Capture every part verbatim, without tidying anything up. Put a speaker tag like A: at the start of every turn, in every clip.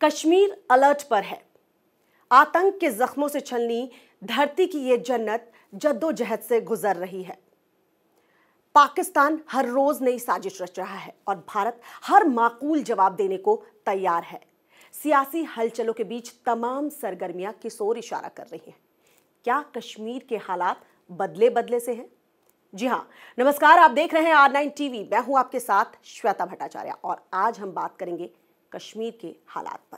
A: Kashmir alert पर है। आतंक के जख्मों से छलनी धरती की ये जन्नत जद्दोजहद से गुजर रही है। पाकिस्तान हर रोज नई साजिश रच रहा है और भारत हर माकूल जवाब देने को तैयार है। सियासी हलचलों के बीच तमाम सरगर्मियां किस ओर इशारा कर रही हैं? क्या कश्मीर के हालात बदले बदले से हैं? जी हाँ, नमस्कार, आप देख रहे हैं आर नाइन टीवी। मैं हूं आपके साथ श्वेता भट्टाचार्य और आज हम बात करेंगे कश्मीर के हालात पर।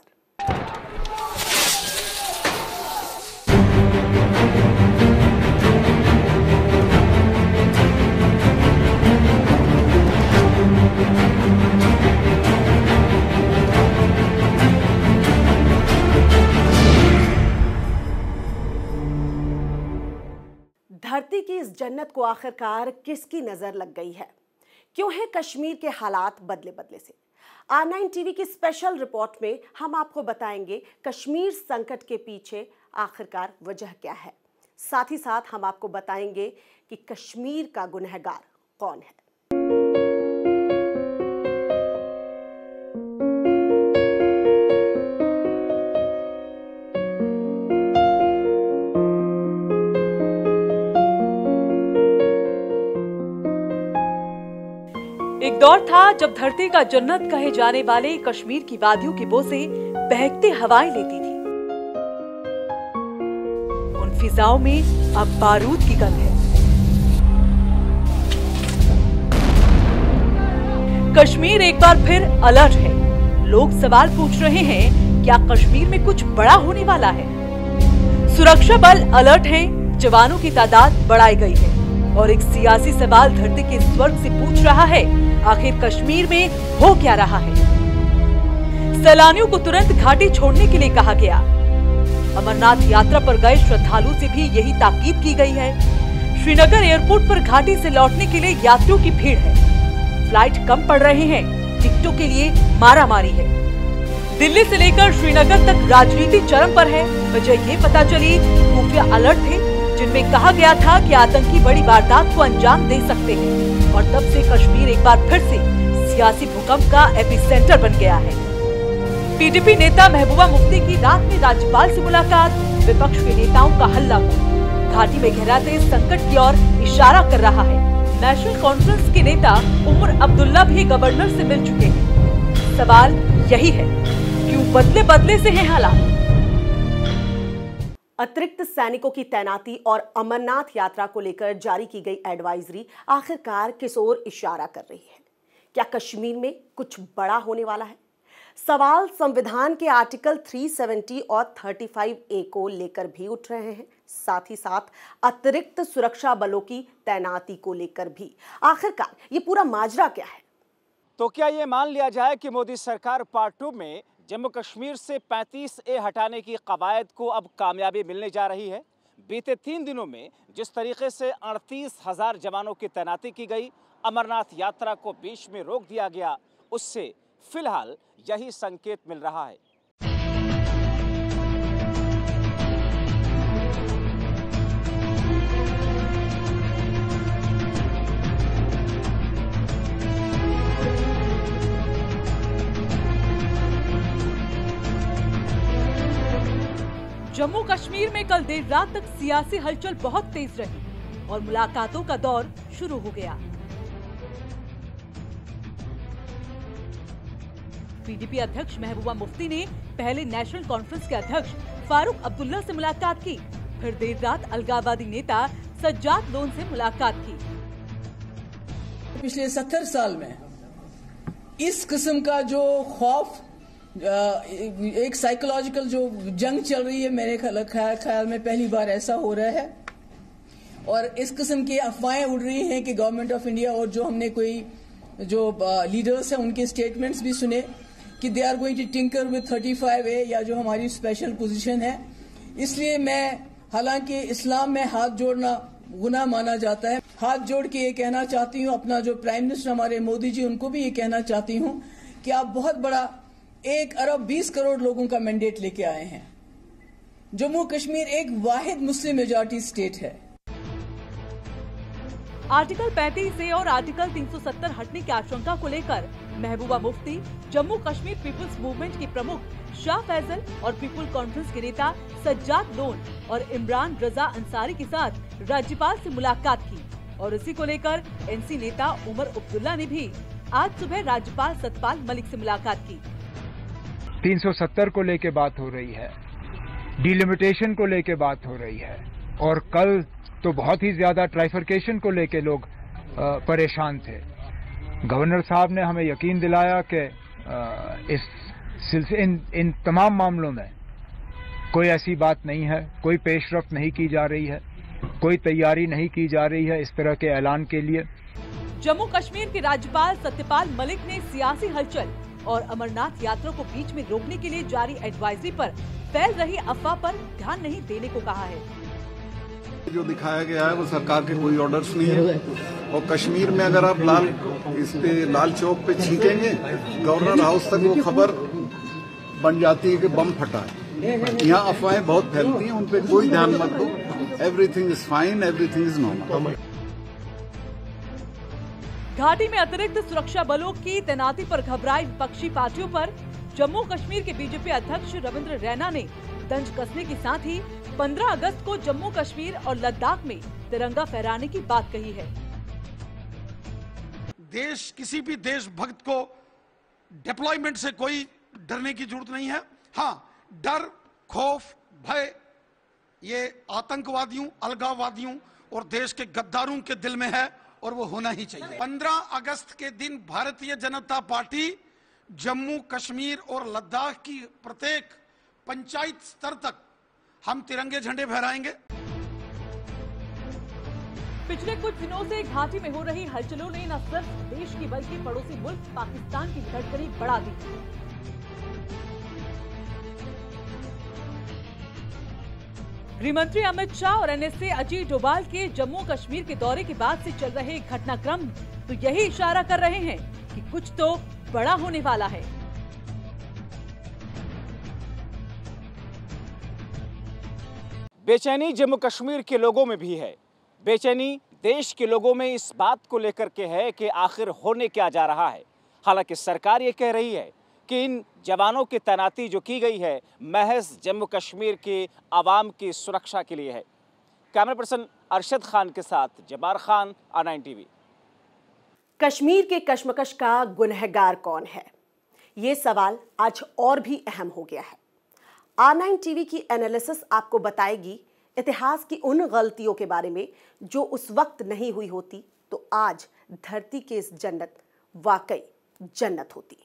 A: धरती की इस जन्नत को आखिरकार किसकी नजर लग गई है? क्यों है कश्मीर के हालात बदले बदले से? आर नाइन टीवी की स्पेशल रिपोर्ट में हम आपको बताएंगे कश्मीर संकट के पीछे आखिरकार वजह क्या है। साथ ही साथ हम आपको बताएंगे कि कश्मीर का गुनहगार कौन है।
B: एक दौर था जब धरती का जन्नत कहे जाने वाले कश्मीर की वादियों की बोसे बहकती हवाएं लेती थी। उन फिजाओं में अब बारूद की गंध है। कश्मीर एक बार फिर अलर्ट है। लोग सवाल पूछ रहे हैं, क्या कश्मीर में कुछ बड़ा होने वाला है? सुरक्षा बल अलर्ट है, जवानों की तादाद बढ़ाई गई है और एक सियासी सवाल धरती के स्वर्ग से पूछ रहा है, आखिर कश्मीर में हो क्या रहा है? सैलानियों को तुरंत घाटी छोड़ने के लिए कहा गया। अमरनाथ यात्रा पर गए श्रद्धालुओं से भी यही ताकीद की गई है। श्रीनगर एयरपोर्ट पर घाटी से लौटने के लिए यात्रियों की भीड़ है। फ्लाइट कम पड़ रहे हैं, टिकटों के लिए मारामारी है। दिल्ली से लेकर श्रीनगर तक राजनीति चरम पर है। वजह ये पता चली, खुफिया अलर्ट थे जिनमें कहा गया था कि आतंकी बड़ी वारदात को अंजाम दे सकते हैं और तब से कश्मीर एक बार फिर से सियासी भूकंप का एपिसेंटर बन गया है। पीडीपी नेता महबूबा मुफ्ती की रात में राज्यपाल से मुलाकात, विपक्ष के नेताओं का हल्ला बोल घाटी में गहराते संकट की ओर इशारा कर रहा है। नेशनल कॉन्फ्रेंस के नेता उमर अब्दुल्ला भी गवर्नर से मिल चुके हैं। सवाल यही है, क्यों बदले बदले से हैं हालात?
A: अतिरिक्त सैनिकों की तैनाती और अमरनाथ यात्रा को लेकर जारी की गई एडवाइजरी आखिरकार किस ओर इशारा कर रही है? क्या कश्मीर में कुछ बड़ा होने वाला है? सवाल संविधान के आर्टिकल तीन सौ सत्तर और पैंतीस ए को लेकर भी उठ रहे हैं, साथ ही साथ अतिरिक्त सुरक्षा बलों की तैनाती को लेकर भी। आखिरकार ये पूरा माजरा क्या है?
C: तो क्या ये मान लिया जाए कि मोदी सरकार पार्ट टू में जम्मू कश्मीर से पैंतीस ए हटाने की कवायद को अब कामयाबी मिलने जा रही है? बीते तीन दिनों में जिस तरीके से अड़तीस हजार जवानों की तैनाती की गई, अमरनाथ यात्रा को बीच में रोक दिया गया, उससे फिलहाल यही संकेत मिल रहा है।
B: जम्मू कश्मीर में कल देर रात तक सियासी हलचल बहुत तेज रही और मुलाकातों का दौर शुरू हो गया। पीडीपी अध्यक्ष महबूबा मुफ्ती ने पहले नेशनल कॉन्फ्रेंस के अध्यक्ष फारूक अब्दुल्ला से मुलाकात की, फिर देर रात अलगाववादी नेता सज्जाद लोन से मुलाकात की।
D: पिछले सत्तर साल में इस किस्म का जो खौफ, एक साइकोलॉजिकल जो जंग चल रही है, मेरे ख्याल में पहली बार ऐसा हो रहा है। और इस किस्म की अफवाहें उड़ रही हैं कि गवर्नमेंट ऑफ इंडिया और जो हमने कोई जो लीडर्स हैं उनके स्टेटमेंट्स भी सुने कि they are going to tinker with पैंतीस ए, या जो हमारी स्पेशल पोजीशन है। इसलिए मैं, हालांकि इस्लाम में हाथ जोड़ना गुनाह माना जाता है, हाथ जोड़ के ये कहना चाहती हूँ, अपना जो प्राइम मिनिस्टर हमारे मोदी जी, उनको भी ये कहना चाहती हूँ कि आप बहुत बड़ा एक अरब बीस करोड़ लोगों का मैंडेट लेके आए हैं। जम्मू कश्मीर एक वाहिद मुस्लिम मेजॉरिटी स्टेट है।
B: आर्टिकल पैंतीस ए और आर्टिकल तीन सौ सत्तर हटने की आशंका को लेकर महबूबा मुफ्ती, जम्मू कश्मीर पीपुल्स मूवमेंट की प्रमुख शाह फैजल और पीपुल कॉन्फ्रेंस के नेता सज्जाद लोन और इमरान रजा अंसारी के साथ राज्यपाल से मुलाकात की और इसी को लेकर एनसी नेता उमर अब्दुल्ला ने भी आज सुबह राज्यपाल सतपाल मलिक से मुलाकात की।
E: तीन सौ सत्तर को लेके बात हो रही है, डिलिमिटेशन को लेके बात हो रही है और कल तो बहुत ही ज्यादा ट्राइफरकेशन को लेके लोग परेशान थे। गवर्नर साहब ने हमें यकीन दिलाया कि इस सिलसिले इन, इन तमाम मामलों में कोई ऐसी बात नहीं है, कोई पेशरफ्त नहीं की जा रही है, कोई तैयारी नहीं की जा रही है इस तरह के ऐलान के लिए।
B: जम्मू कश्मीर के राज्यपाल सत्यपाल मलिक ने सियासी हलचल और अमरनाथ यात्रा को बीच में रोकने के लिए जारी एडवाइजरी पर फैल रही अफवाह पर ध्यान नहीं देने को कहा है।
F: जो दिखाया गया है वो सरकार के कोई ऑर्डर्स नहीं है और कश्मीर में अगर आप लाल इस पे लाल चौक पे छींकेंगे गवर्नर हाउस तक वो खबर बन जाती है कि बम फटा है। यहाँ अफवाहें बहुत फैलती हैं, उन पे कोई ध्यान मत दो। Everything is fine, everything is normal.
B: घाटी में अतिरिक्त सुरक्षा बलों की तैनाती पर घबराई विपक्षी पार्टियों पर जम्मू कश्मीर के बीजेपी अध्यक्ष रविंद्र रैना ने तंज कसने के साथ ही पंद्रह अगस्त को जम्मू कश्मीर और लद्दाख में तिरंगा फहराने की बात कही है।
G: देश किसी भी देशभक्त को डिप्लॉयमेंट से कोई डरने की जरूरत नहीं है। हाँ, डर, खौफ, भय ये आतंकवादियों, अलगाववादियों और देश के गद्दारों के दिल में है और वो होना ही चाहिए। पंद्रह अगस्त के दिन भारतीय जनता पार्टी जम्मू कश्मीर और लद्दाख की प्रत्येक पंचायत स्तर तक हम तिरंगे झंडे फहराएंगे।
B: पिछले कुछ दिनों से घाटी में हो रही हलचलों ने न सिर्फ देश की बल्कि पड़ोसी मुल्क पाकिस्तान की धड़कनें बढ़ा दी। गृहमंत्री अमित शाह और एनएसए अजीत डोभाल के जम्मू कश्मीर के दौरे के बाद से चल रहे घटनाक्रम तो यही इशारा कर रहे हैं कि कुछ तो बड़ा होने वाला है।
C: बेचैनी जम्मू कश्मीर के लोगों में भी है, बेचैनी देश के लोगों में इस बात को लेकर के है कि आखिर होने क्या जा रहा है। हालांकि सरकार ये कह रही है कि इन जवानों की तैनाती जो की गई है महज जम्मू कश्मीर के आवाम की सुरक्षा के लिए है। कैमरा पर्सन अरशद खान के साथ Jabar Khan, R nine TV.
A: Kashmir के कश्मकश का गुनहगार कौन है, ये सवाल आज और भी अहम हो गया है। आर नाइन टीवी की एनालिसिस आपको बताएगी इतिहास की उन गलतियों के बारे में जो उस वक्त नहीं हुई होती तो आज धरती की इस जन्नत वाकई जन्नत होती।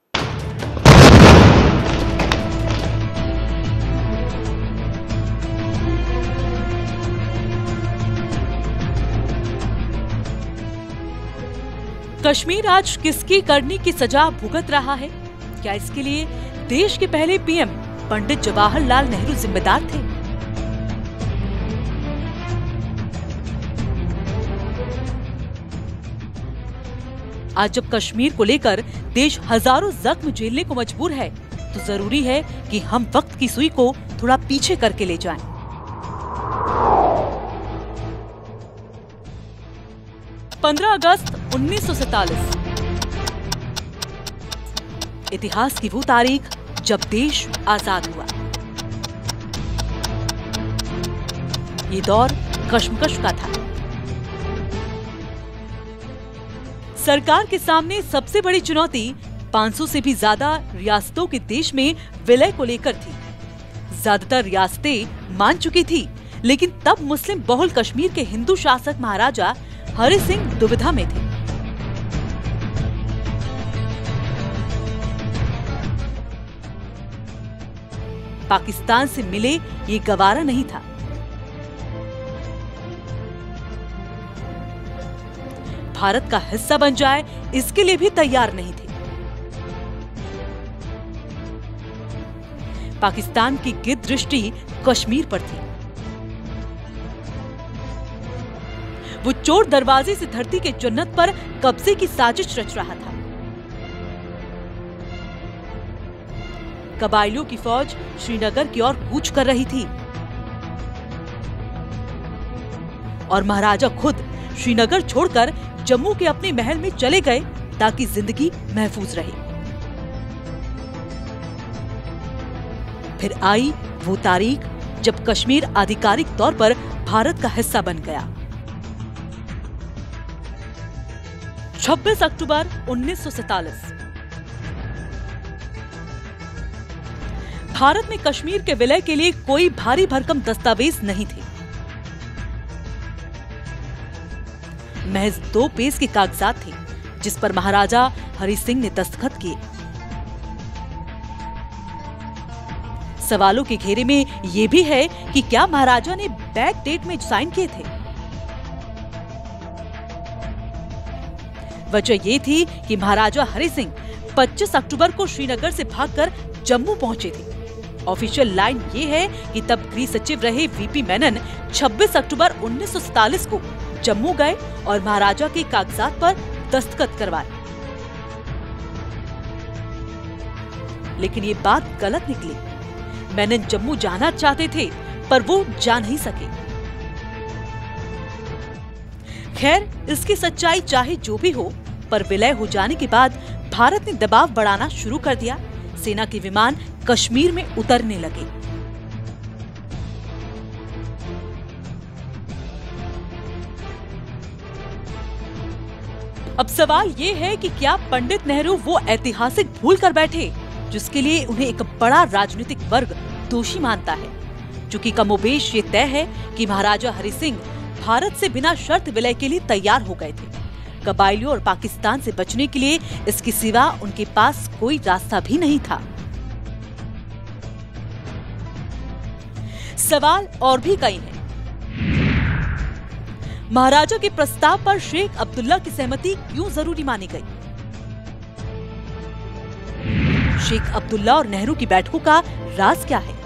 B: कश्मीर आज किसकी करनी की सजा भुगत रहा है? क्या इसके लिए देश के पहले पीएम पंडित जवाहरलाल नेहरू जिम्मेदार थे? आज जब कश्मीर को लेकर देश हजारों जख्म झेलने को मजबूर है तो जरूरी है कि हम वक्त की सुई को थोड़ा पीछे करके ले जाएं। पंद्रह अगस्त उन्नीस सौ सैतालीस इतिहास की वो तारीख जब देश आजाद हुआ। ये दौर कश्मकश का था। सरकार के सामने सबसे बड़ी चुनौती पाँच सौ से भी ज्यादा रियासतों के देश में विलय को लेकर थी। ज्यादातर रियासतें मान चुकी थी, लेकिन तब मुस्लिम बहुल कश्मीर के हिंदू शासक महाराजा हरि सिंह दुविधा में थे। पाकिस्तान से मिले ये गवारा नहीं था। भारत का हिस्सा बन जाए इसके लिए भी तैयार नहीं थे। पाकिस्तान की गिद्ध दृष्टि कश्मीर पर थी। वो चोर दरवाजे से धरती के जन्नत पर कब्जे की साजिश रच रहा था। कबाइलियों की फौज श्रीनगर की ओर कूच कर रही थी और महाराजा खुद श्रीनगर छोड़कर जम्मू के अपने महल में चले गए ताकि जिंदगी महफूज रहे। फिर आई वो तारीख जब कश्मीर आधिकारिक तौर पर भारत का हिस्सा बन गया। छब्बीस अक्टूबर उन्नीस सौ सैतालीस। भारत में कश्मीर के विलय के लिए कोई भारी भरकम दस्तावेज नहीं थे। महज दो पेज के कागजात थे जिस पर महाराजा हरि सिंह ने दस्तखत किए। सवालों के घेरे में यह भी है कि क्या महाराजा ने बैक डेट में साइन किए थे। वजह यह थी कि महाराजा हरि सिंह पच्चीस अक्टूबर को श्रीनगर से भागकर जम्मू पहुंचे थे। ऑफिशियल लाइन ये है कि तब गृह सचिव रहे वीपी मेनन छब्बीस अक्टूबर उन्नीस सौ सैतालीस को जम्मू गए और महाराजा के कागजात पर दस्तखत करवाए। लेकिन ये बात गलत निकली। मेनन जम्मू जाना चाहते थे पर वो जा नहीं सके। खैर, इसकी सच्चाई चाहे जो भी हो, पर विलय हो जाने के बाद भारत ने दबाव बढ़ाना शुरू कर दिया। सेना के विमान कश्मीर में उतरने लगे। अब सवाल ये है कि क्या पंडित नेहरू वो ऐतिहासिक भूल कर बैठे जिसके लिए उन्हें एक बड़ा राजनीतिक वर्ग दोषी मानता है। चूंकि कमोबेश ये तय है कि महाराजा हरि सिंह भारत से बिना शर्त विलय के लिए तैयार हो गए थे। कबायलियों और पाकिस्तान से बचने के लिए इसके सिवा उनके पास कोई रास्ता भी नहीं था। सवाल और भी कई हैं। महाराजा के प्रस्ताव पर शेख अब्दुल्ला की सहमति क्यों जरूरी मानी गई? शेख अब्दुल्ला और नेहरू की बैठकों का राज क्या है?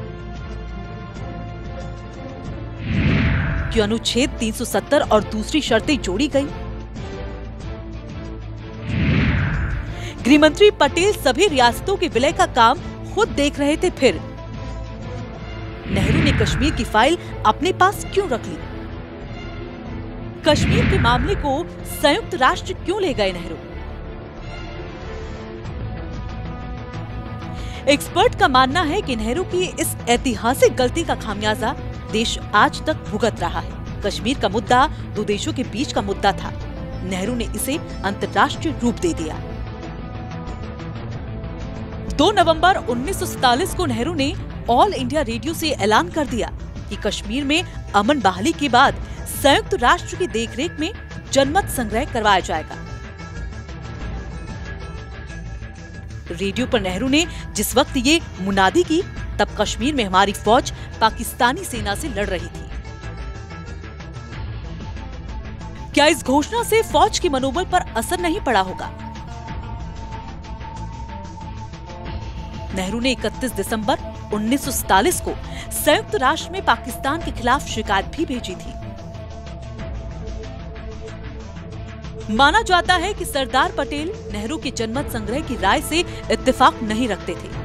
B: क्यों अनुच्छेद तीन सौ सत्तर और दूसरी शर्तें जोड़ी गई? गृहमंत्री पटेल सभी रियासतों के विलय का काम खुद देख रहे थे, फिर नेहरू ने कश्मीर की फाइल अपने पास क्यों रख ली? कश्मीर के मामले को संयुक्त राष्ट्र क्यों ले गए नेहरू? एक्सपर्ट का मानना है कि नेहरू की इस ऐतिहासिक गलती का खामियाजा देश आज तक भुगत रहा है। कश्मीर का मुद्दा दो देशों के बीच का मुद्दा था। नेहरू ने इसे अंतर्राष्ट्रीय रूप दे दिया। दो नवंबर उन्नीस सौ सैतालीस को नेहरू ने ऑल इंडिया रेडियो से ऐलान कर दिया कि कश्मीर में अमन बहाली के बाद संयुक्त राष्ट्र की देखरेख में जनमत संग्रह करवाया जाएगा। रेडियो पर नेहरू ने जिस वक्त ये मुनादी की, तब कश्मीर में हमारी फौज पाकिस्तानी सेना से लड़ रही थी। क्या इस घोषणा से फौज के मनोबल पर असर नहीं पड़ा होगा? नेहरू ने इकतीस दिसंबर उन्नीस सौ सैतालीस को संयुक्त राष्ट्र में पाकिस्तान के खिलाफ शिकायत भी भेजी थी। माना जाता है कि सरदार पटेल नेहरू के जनमत संग्रह की राय से इत्तेफाक नहीं रखते थे,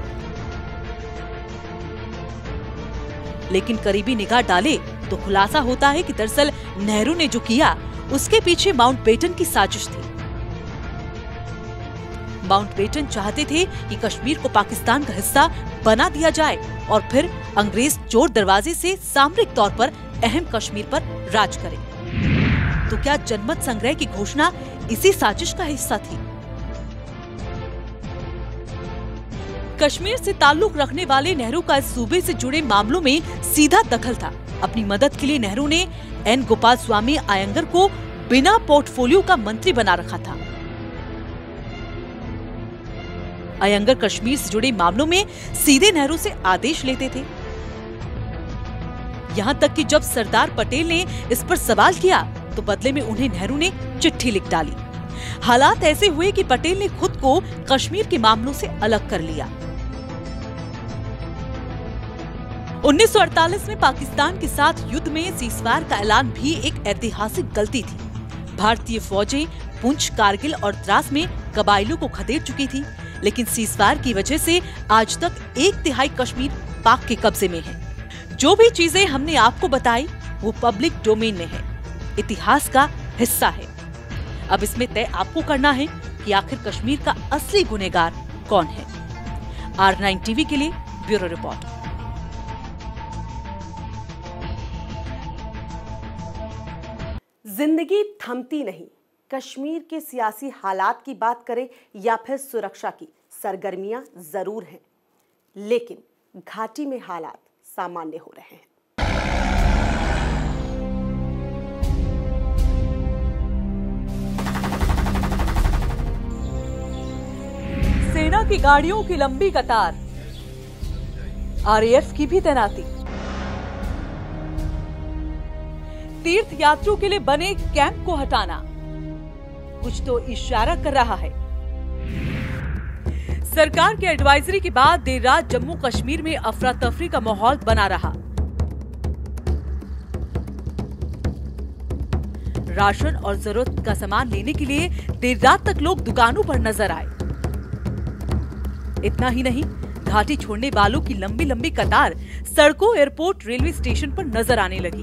B: लेकिन करीबी निगाह डाले तो खुलासा होता है कि दरअसल नेहरू ने जो किया उसके पीछे माउंटबेटन की साजिश थी। माउंटबेटन चाहते थे कि कश्मीर को पाकिस्तान का हिस्सा बना दिया जाए और फिर अंग्रेज चोर दरवाजे से सामरिक तौर पर अहम कश्मीर पर राज करें। तो क्या जनमत संग्रह की घोषणा इसी साजिश का हिस्सा थी? कश्मीर से ताल्लुक रखने वाले नेहरू का इस सूबे से जुड़े मामलों में सीधा दखल था। अपनी मदद के लिए नेहरू ने एन गोपाल स्वामी आयंगर को बिना पोर्टफोलियो का मंत्री बना रखा था। आयंगर कश्मीर से जुड़े मामलों में सीधे नेहरू से आदेश लेते थे। यहाँ तक कि जब सरदार पटेल ने इस पर सवाल किया तो बदले में उन्हें नेहरू ने चिट्ठी लिख डाली। हालात ऐसे हुए कि पटेल ने खुद को कश्मीर के मामलों से अलग कर लिया। उन्नीस सौ अड़तालीस में पाकिस्तान के साथ युद्ध में सीजफायर का ऐलान भी एक ऐतिहासिक गलती थी। भारतीय फौजें पुंछ, कारगिल और द्रास में कबायलियों को खदेड़ चुकी थी, लेकिन सीजफायर की वजह से आज तक एक तिहाई कश्मीर पाक के कब्जे में है। जो भी चीजें हमने आपको बताई वो पब्लिक डोमेन में है, इतिहास का हिस्सा है। अब इसमें तय आपको करना है कि आखिर कश्मीर का असली गुनहगार कौन है। आर नाइन टीवी के लिए ब्यूरो रिपोर्ट।
A: जिंदगी थमती नहीं। कश्मीर के सियासी हालात की बात करें या फिर सुरक्षा की, सरगर्मियां जरूर हैं, लेकिन घाटी में हालात सामान्य हो रहे हैं।
B: सेना की गाड़ियों की लंबी कतार, आरएएफ की भी तैनाती, तीर्थ यात्रियों के लिए बने कैंप को हटाना कुछ तो इशारा कर रहा है। सरकार के एडवाइजरी के बाद देर रात जम्मू कश्मीर में अफरा तफरी का माहौल बना रहा। राशन और जरूरत का सामान लेने के लिए देर रात तक लोग दुकानों पर नजर आए। इतना ही नहीं, घाटी छोड़ने वालों की लंबी लंबी कतार सड़कों, एयरपोर्ट, रेलवे स्टेशन पर नजर आने लगी।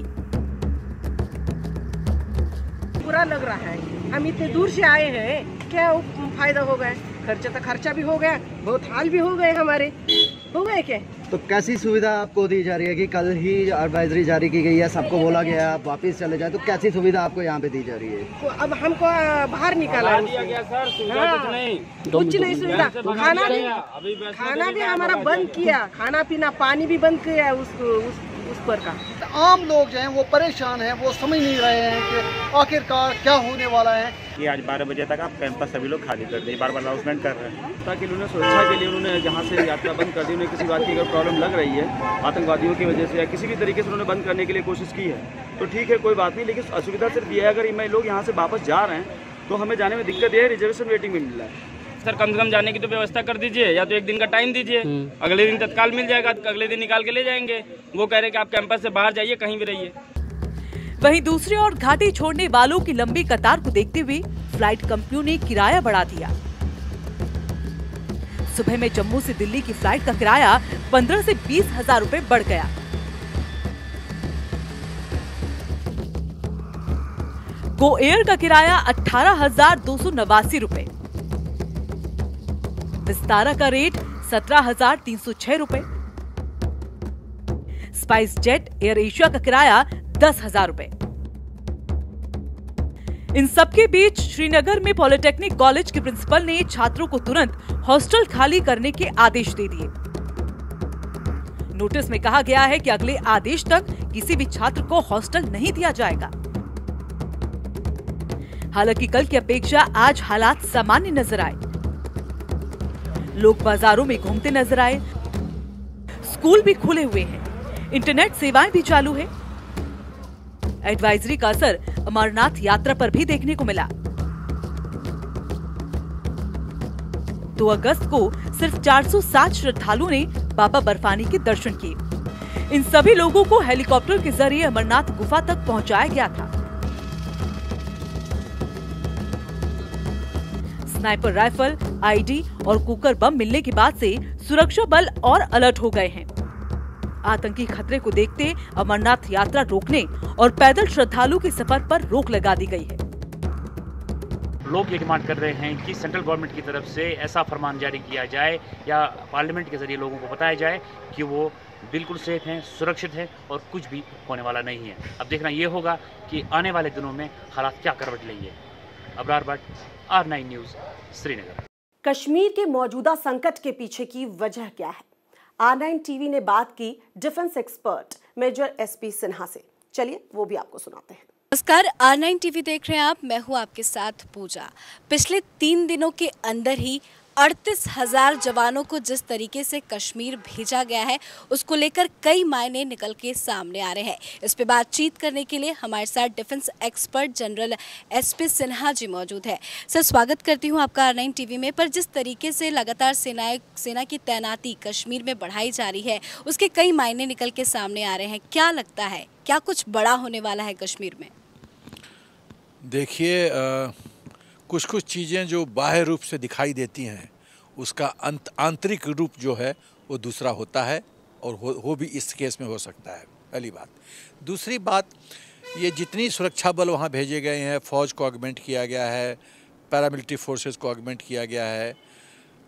H: बुरा लग रहा है, हम इतने दूर से आए हैं, क्या फायदा हो गया? खर्चा तो खर्चा भी हो गया, बहुत हाल भी हो गए हमारे, हो गए क्या?
I: तो कैसी सुविधा आपको दी जा रही है कि कल ही एडवाइजरी जारी की गई है, सबको बोला गया है आप वापस चले जाए, तो कैसी सुविधा आपको यहाँ पे दी जा रही है? अब
H: हमको बाहर निकाला दिया गया सर, सुविधा हाँ, कुछ नहीं कुछ नहीं सुविधा। खाना भी खाना भी हमारा बंद किया, खाना पीना पानी भी बंद किया उस उस उस पर का।
J: आम लोग जो हैं वो परेशान हैं, वो समझ नहीं रहे हैं कि आखिरकार क्या होने वाला है।
K: कि आज बारह बजे तक आप कैंपस सभी लोग खाली कर दें, बार बार अनाउंसमेंट कर रहे हैं ताकि उन्होंने सुरक्षा के लिए उन्होंने जहाँ से यात्रा बंद कर दी। उन्हें किसी बात की अगर प्रॉब्लम लग रही है आतंकवादियों की वजह से या किसी भी तरीके से उन्होंने बंद करने के लिए कोशिश की है तो ठीक है, कोई बात नहीं, लेकिन असुविधा सिर्फ ये है अगर मैं लोग यहाँ से वापस जा रहे हैं तो हमें जाने में दिक्कत ये है, रिजर्वेशन वेटिंग में मिल रहा है।
L: सर कम से कम जाने की तो व्यवस्था कर दीजिए, या तो एक दिन का टाइम दीजिए, अगले दिन तत्काल मिल जाएगा, अगले दिन निकाल के ले जाएंगे। वो कह रहे कि आप कैंपस से बाहर जाइए, कहीं भी रहिए।
B: वहीं दूसरी ओर घाटी छोड़ने वालों की लंबी कतार को देखते हुए फ्लाइट कंपनियों ने किराया बढ़ा दिया। सुबह में जम्मू से दिल्ली की फ्लाइट का किराया पंद्रह से बीस हजार रुपए बढ़ गया। गो एयर का किराया अठारह हजार दो सौ नवासी रुपए, विस्तारा का रेट सत्रह हजार तीन सौ छह रुपए, स्पाइस जेट एयर एशिया का किराया दस हजार रुपए। इन सबके बीच श्रीनगर में पॉलिटेक्निक कॉलेज के प्रिंसिपल ने छात्रों को तुरंत हॉस्टल खाली करने के आदेश दे दिए। नोटिस में कहा गया है कि अगले आदेश तक किसी भी छात्र को हॉस्टल नहीं दिया जाएगा। हालांकि कल की अपेक्षा आज हालात सामान्य नजर आए। लोग बाजारों में घूमते नजर आए, स्कूल भी खुले हुए हैं, इंटरनेट सेवाएं भी चालू है। एडवाइजरी का असर अमरनाथ यात्रा पर भी देखने को मिला। दो अगस्त को सिर्फ चार सौ सात श्रद्धालुओं ने बाबा बर्फानी के दर्शन किए। इन सभी लोगों को हेलीकॉप्टर के जरिए अमरनाथ गुफा तक पहुंचाया गया था। स्नाइपर राइफल, आईडी और कुकर बम मिलने के बाद से सुरक्षा बल और अलर्ट हो गए हैं। आतंकी खतरे को देखते अमरनाथ यात्रा रोकने और पैदल श्रद्धालु के सफर पर रोक लगा दी गई है।
M: लोग ये डिमांड कर रहे हैं कि सेंट्रल गवर्नमेंट की तरफ से ऐसा फरमान जारी किया जाए या पार्लियामेंट के जरिए लोगों को बताया जाए कि वो बिल्कुल सेफ हैं, सुरक्षित है और कुछ भी होने वाला नहीं है। अब देखना ये होगा कि आने वाले दिनों में हालात क्या करवट लेंगे। Abrar Bhatt, R nine news, Srinagar.
A: Kashmir के मौजूदा संकट के पीछे की वजह क्या है? आर नाइन टीवी ने बात की defence expert major SP Sinha से। चलिए वो भी आपको सुनाते हैं।
N: नमस्कार, आर नाइन टीवी देख रहे हैं आप, मैं हूं आपके साथ पूजा। पिछले तीन दिनों के अंदर ही अड़तीस हजार जवानों को जिस तरीके से कश्मीर भेजा गया है उसको लेकर कई मायने निकल के सामने आ रहे हैं। इस पे बातचीत करने के लिए हमारे साथ defence expert general SP Sinha ji मौजूद है। सर, स्वागत करती हूं आपका आर नाइन टीवी में। पर जिस तरीके से लगातार सेनाएं सेना की तैनाती कश्मीर में बढ़ाई जा रही है उसके कई मायने निकल के सामने आ रहे हैं। क्या लगता है, क्या कुछ बड़ा होने वाला है कश्मीर में?
O: देखिए, कुछ कुछ चीज़ें जो बाह्य रूप से दिखाई देती हैं उसका अंत आंतरिक रूप जो है वो दूसरा होता है और हो, हो भी इस केस में हो सकता है, पहली बात। दूसरी बात, ये जितनी सुरक्षा बल वहाँ भेजे गए हैं, फ़ौज को ऑगमेंट किया गया है, पैरामिलिट्री फोर्सेस को ऑगमेंट किया गया है,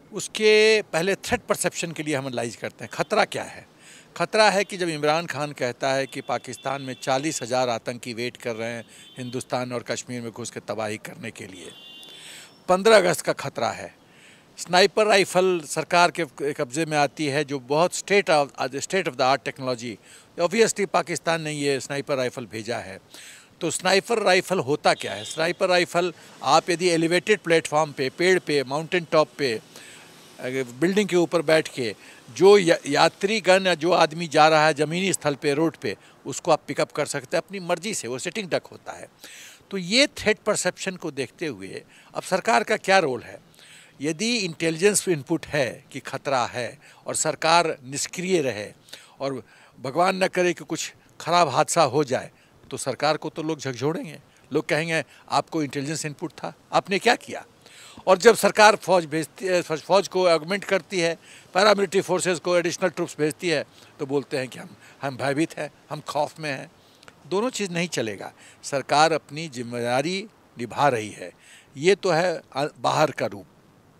O: उसके पहले थ्रेट परसेप्शन के लिए हम एनालाइज करते हैं। खतरा क्या है? खतरा है कि जब इमरान खान कहता है कि पाकिस्तान में चालीस हज़ार आतंकी वेट कर रहे हैं हिंदुस्तान और कश्मीर में घुस के तबाही करने के लिए। पंद्रह अगस्त का खतरा है। स्नाइपर राइफ़ल सरकार के कब्ज़े में आती है जो बहुत state of state of the art technology, obviously Pakistan ने ये स्नाइपर राइफ़ल भेजा है। तो स्नाइपर राइफ़ल होता क्या है? स्नाइपर राइफ़ल आप यदि एलिवेटेड प्लेटफॉर्म पे, पेड़ पे, माउंटेन टॉप पे, बिल्डिंग के ऊपर बैठ के जो या, यात्रीगण या जो आदमी जा रहा है ज़मीनी स्थल पे, रोड पे, उसको आप पिकअप कर सकते हैं अपनी मर्ज़ी से, वो सिटिंग डक होता है। तो ये थ्रेट परसेप्शन को देखते हुए अब सरकार का क्या रोल है? यदि इंटेलिजेंस इनपुट है कि खतरा है और सरकार निष्क्रिय रहे और भगवान न करे कि कुछ खराब हादसा हो जाए, तो सरकार को तो लोग झकझोड़ेंगे। लोग कहेंगे आपको इंटेलिजेंस इनपुट था, आपने क्या किया? और जब सरकार फौज भेजती है, फौज को ऑगमेंट करती है, पैरामिलिट्री फोर्सेस को एडिशनल ट्रूप्स भेजती है, तो बोलते हैं कि हम हम भयभीत हैं, हम खौफ में हैं। दोनों चीज़ नहीं चलेगा। सरकार अपनी जिम्मेदारी निभा रही है। ये तो है बाहर का रूप।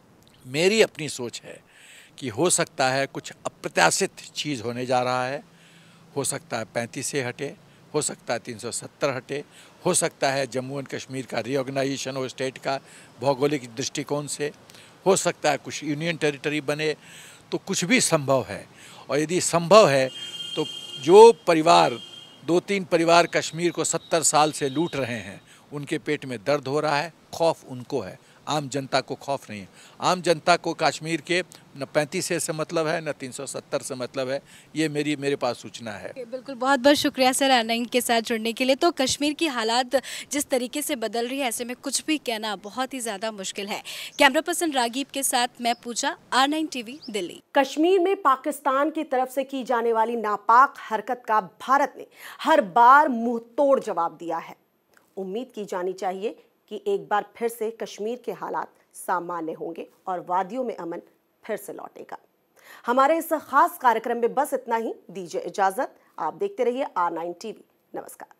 O: मेरी अपनी सोच है कि हो सकता है कुछ अप्रत्याशित चीज़ होने जा रहा है। हो सकता है पैंतीस से हटे, हो सकता है तीन सौ सत्तर हटे, हो सकता है जम्मू एंड कश्मीर का रीऑर्गेनाइजेशन हो स्टेट का भौगोलिक दृष्टिकोण से, हो सकता है कुछ यूनियन टेरिटरी बने, तो कुछ भी संभव है। और यदि संभव है तो जो परिवार, दो तीन परिवार कश्मीर को सत्तर साल से लूट रहे हैं, उनके पेट में दर्द हो रहा है, खौफ उनको है, आम जनता को खौफ नहीं है। आम जनता को कश्मीर के न पैंतीस से मतलब है न तीन सौ सत्तर से मतलब है। ये मेरी मेरे पास सूचना है।
N: बिल्कुल, बहुत बहुत शुक्रिया सर आर नाइन के साथ जुड़ने के लिए। तो कश्मीर की हालात जिस तरीके से बदल रही है, ऐसे में कुछ भी कहना बहुत ही ज़्यादा मुश्किल है। कैमरा पर्सन रागीब के साथ मैं Pooja, R nine TV Delhi.
A: Kashmir में पाकिस्तान की तरफ से की जाने वाली नापाक हरकत का भारत ने हर बार मुंह तोड़ जवाब दिया है। उम्मीद की जानी चाहिए कि एक बार फिर से कश्मीर के हालात सामान्य होंगे और वादियों में अमन फिर से लौटेगा। हमारे इस खास कार्यक्रम में बस इतना ही। दीजिए इजाजत। आप देखते रहिए आर नाइन टीवी। नमस्कार।